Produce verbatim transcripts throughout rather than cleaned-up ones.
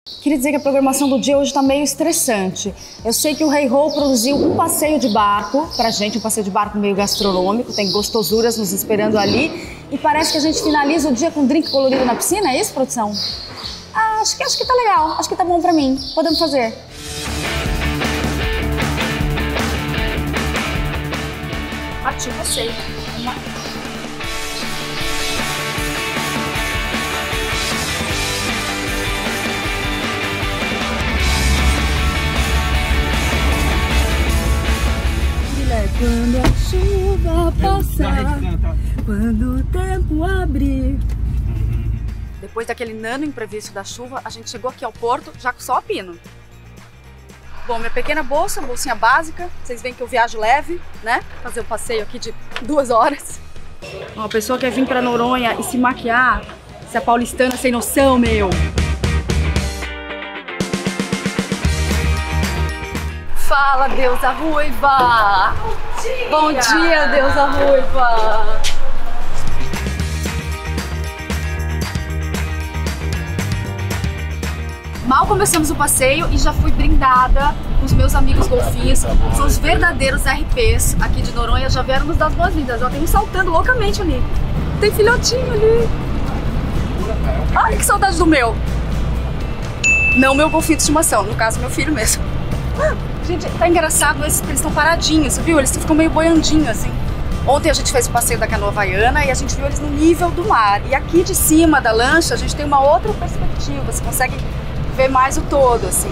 Queria dizer que a programação do dia hoje está meio estressante. Eu sei que o Hey Ho produziu um passeio de barco pra gente, um passeio de barco meio gastronômico, tem gostosuras nos esperando ali. E parece que a gente finaliza o dia com um drink colorido na piscina, é isso, produção? Ah, acho que, acho que tá legal, acho que tá bom pra mim. Podemos fazer. Partiu o passeio. Vamos lá. Quando a chuva passar, quando o tempo abrir. Depois daquele nano imprevisto da chuva, a gente chegou aqui ao porto já com só a pino. Bom, minha pequena bolsa, bolsinha básica. Vocês veem que eu viajo leve, né? Fazer o passeio aqui de duas horas. Ó, a pessoa quer vir pra Noronha e se maquiar. Essa paulistana sem noção, meu. Fala, deusa ruiva! Bom dia, Bom dia deusa ruiva! Mal começamos o passeio e já fui brindada com os meus amigos golfinhos. São os verdadeiros R Ps aqui de Noronha, já vieram nos dar as boas-vindas. Ó, tem um saltando loucamente ali. Tem filhotinho ali. Ai, que saudade do meu! Não meu golfinho de estimação, no caso meu filho mesmo. Gente, tá engraçado esses, eles estão paradinhos, viu? Eles ficam meio boiandinhos, assim. Ontem a gente fez o passeio da canoa havaiana e a gente viu eles no nível do mar. E aqui de cima da lancha a gente tem uma outra perspectiva, você consegue ver mais o todo, assim.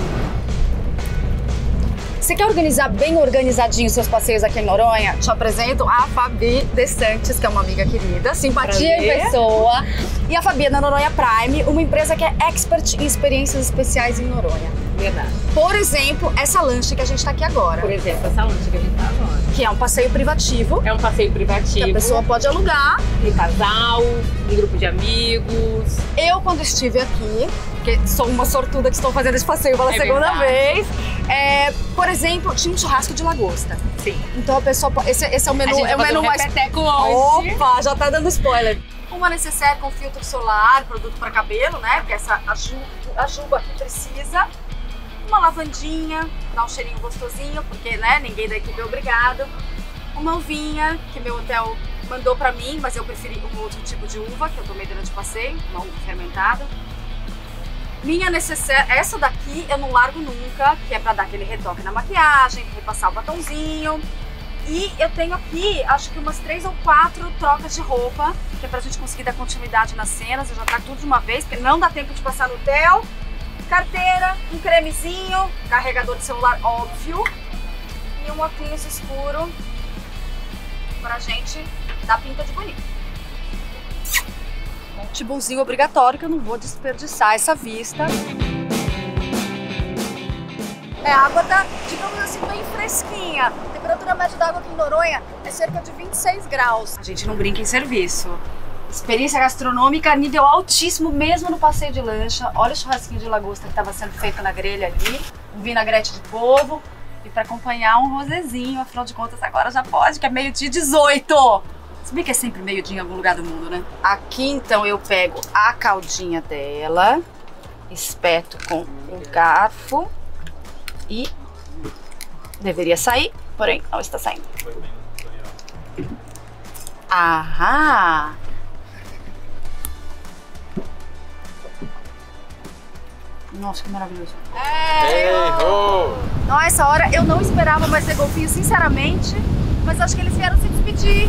Você quer organizar bem organizadinho seus passeios aqui em Noronha? Te apresento a Fabi De Santis, que é uma amiga querida, simpatia em pessoa. E a Fabi é da Noronha Prime, uma empresa que é expert em experiências especiais em Noronha. Verdade. Por exemplo, essa lancha que a gente tá aqui agora. Por exemplo, essa lancha que a gente tá agora. Que é um passeio privativo. É um passeio privativo. Que a pessoa pode alugar. Em casal, em grupo de amigos. Eu, quando estive aqui, porque sou uma sortuda que estou fazendo esse passeio pela é segunda verdade. vez, é, por exemplo, tinha um churrasco de lagosta. Sim. Então a pessoa pode... Esse, esse é o menu, a gente é o menu um mais... hoje. Opa, já tá dando spoiler. Uma necessaire com filtro solar, produto para cabelo, né? Porque essa a juba, a juba aqui precisa. Uma lavandinha, dá um cheirinho gostosinho, porque né, ninguém da equipe é obrigado. Uma uvinha, que meu hotel mandou pra mim, mas eu preferi um outro tipo de uva, que eu tomei durante o passeio, uma uva fermentada. Minha necessaire, essa daqui eu não largo nunca, que é pra dar aquele retoque na maquiagem, repassar o batonzinho. E eu tenho aqui, acho que umas três ou quatro trocas de roupa, que é pra gente conseguir dar continuidade nas cenas, eu já tá tudo de uma vez, porque não dá tempo de passar no hotel. Carteira, um cremezinho, carregador de celular óbvio e um óculos escuro pra gente dar pinta de bonito. Um tibuzinho obrigatório que eu não vou desperdiçar essa vista. É, a água tá, digamos assim, bem fresquinha. A temperatura média da água aqui em Noronha é cerca de vinte e seis graus. A gente não brinca em serviço. Experiência gastronômica nível altíssimo, mesmo no passeio de lancha. Olha o churrasquinho de lagosta que estava sendo feito na grelha ali. Um vinagrete de polvo. E para acompanhar um rosezinho, afinal de contas agora já pode, que é meio-dia dezoito. Se bem que é sempre meio-dia em algum lugar do mundo, né? Aqui então eu pego a caldinha dela, espeto com o garfo e deveria sair, porém não está saindo. Ahá! Nossa, que maravilhoso. Hey ho! Não, essa hora eu não esperava mais ter golfinho, sinceramente, mas acho que eles vieram se despedir.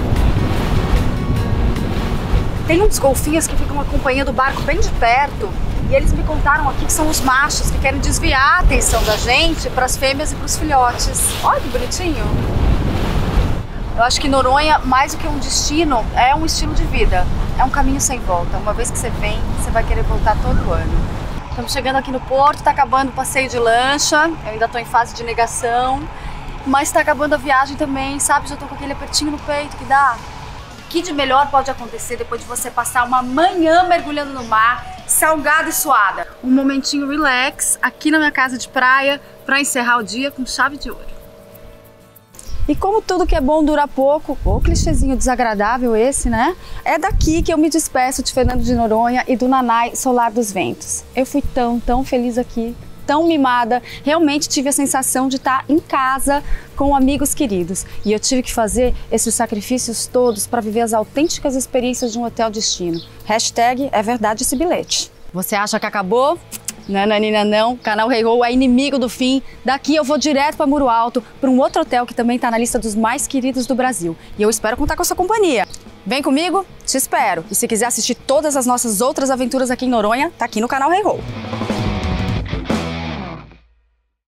Tem uns golfinhos que ficam acompanhando o barco bem de perto e eles me contaram aqui que são os machos que querem desviar a atenção da gente para as fêmeas e para os filhotes. Olha que bonitinho. Eu acho que Noronha, mais do que um destino, é um estilo de vida. É um caminho sem volta. Uma vez que você vem, você vai querer voltar todo ano. Estamos chegando aqui no porto, tá acabando o passeio de lancha, eu ainda tô em fase de negação, mas tá acabando a viagem também, sabe? Já tô com aquele apertinho no peito que dá. O que de melhor pode acontecer depois de você passar uma manhã mergulhando no mar, salgada e suada? Um momentinho relax aqui na minha casa de praia pra encerrar o dia com chave de ouro. E como tudo que é bom dura pouco, o clichêzinho desagradável esse, né? É daqui que eu me despeço de Fernando de Noronha e do Nanai Solar dos Ventos. Eu fui tão, tão feliz aqui, tão mimada, realmente tive a sensação de estar em casa com amigos queridos. E eu tive que fazer esses sacrifícios todos para viver as autênticas experiências de um hotel destino. Hashtag é verdade esse bilhete. Você acha que acabou? Nananina não, canal Hey Ho é inimigo do fim. Daqui eu vou direto para Muro Alto, para um outro hotel que também está na lista dos mais queridos do Brasil. E eu espero contar com a sua companhia. Vem comigo? Te espero. E se quiser assistir todas as nossas outras aventuras aqui em Noronha, tá aqui no canal Hey Ho.